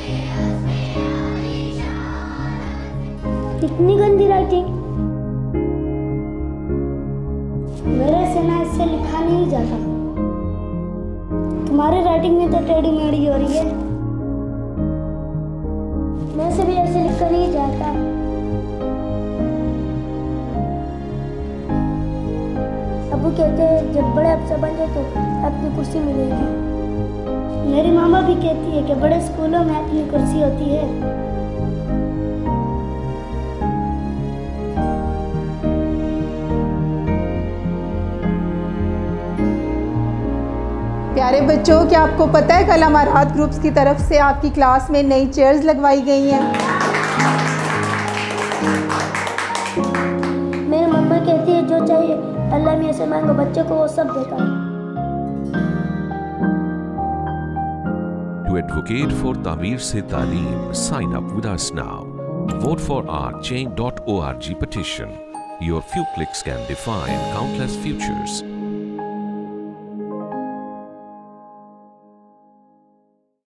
इतनी गंदी राइटिंग, मेरे से ना इससे लिखा नहीं जाता। तुम्हारी राइटिंग में तो टेढ़ी मेढ़ी हो रही है, मेरे से भी ऐसे लिखा नहीं जाता। अबू कहते हैं जब बड़े अफसर बन जाए तो अपनी कुर्सी मिलेगी। मेरी मामा भी कहती है कि बड़े स्कूलों में अपनी कुर्सी होती है। प्यारे बच्चों, क्या आपको पता है कल अमारात ग्रुप्स की तरफ से आपकी क्लास में नई चेयर्स लगवाई गई हैं? मेरी मम्मा कहती है जो चाहिए अल्लाह मियां से मांगो, बच्चे को वो सब देता है। To advocate for Ta'meer se Taaleem, sign up with us now. Vote for our Change.org petition. Your few clicks can define countless futures.